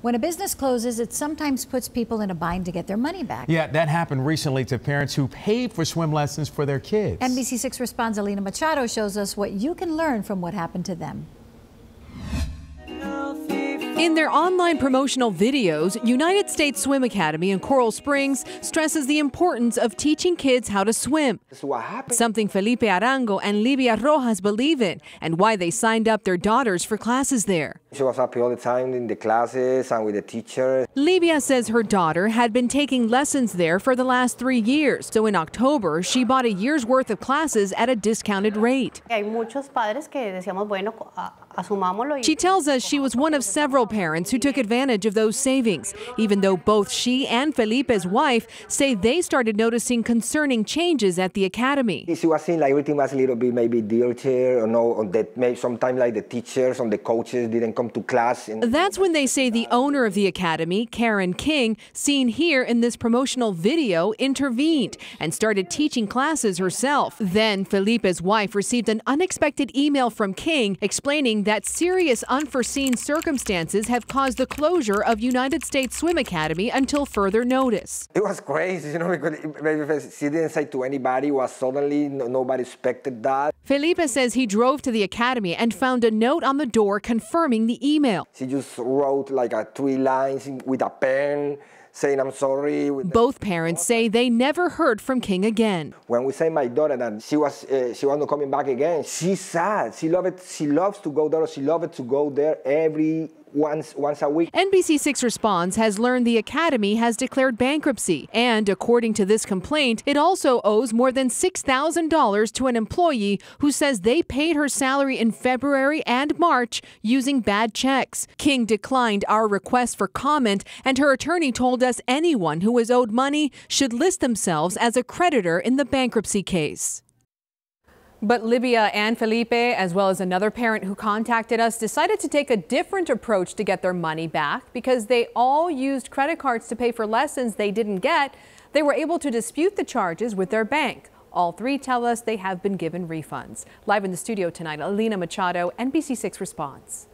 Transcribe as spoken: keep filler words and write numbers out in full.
When a business closes, it sometimes puts people in a bind to get their money back. Yeah, that happened recently to parents who paid for swim lessons for their kids. N B C six Responds' Alina Machado shows us what you can learn from what happened to them. In their online promotional videos, United States Swim Academy in Coral Springs stresses the importance of teaching kids how to swim. Something Felipe Arango and Livia Rojas believe in, and why they signed up their daughters for classes there. She was happy all the time in the classes and with the teachers. Livia says her daughter had been taking lessons there for the last three years. So in October, she bought a year's worth of classes at a discounted rate. She tells us she was one of several parents who took advantage of those savings, even though both she and Felipe's wife say they started noticing concerning changes at the academy. She was seeing like everything was a little bit maybe dirtier, or no, or that maybe sometimes like the teachers and the coaches didn't come to class. That's when they say the owner of the academy, Karen King, seen here in this promotional video, intervened and started teaching classes herself. Then Felipe's wife received an unexpected email from King explaining that serious unforeseen circumstances have caused the closure of United States Swim Academy until further notice. It was crazy, you know, because maybe she didn't say to anybody, it was suddenly, nobody expected that. Felipe says he drove to the academy and found a note on the door confirming the email. She just wrote like a three lines with a pen, saying I'm sorry. Both parents say they never heard from King again. When we say my daughter that she was uh, she was not coming back again, she's sad. She loved it. She loves to go there. She loved to go there every once once a week. N B C six Responds has learned the academy has declared bankruptcy, and according to this complaint, it also owes more than six thousand dollars to an employee who says they paid her salary in February and March using bad checks. King declined our request for comment, and her attorney told us anyone who was owed money should list themselves as a creditor in the bankruptcy case. But Livia and Felipe, as well as another parent who contacted us, decided to take a different approach to get their money back because they all used credit cards to pay for lessons they didn't get. They were able to dispute the charges with their bank. All three tell us they have been given refunds. Live in the studio tonight, Alina Machado, N B C six Responds.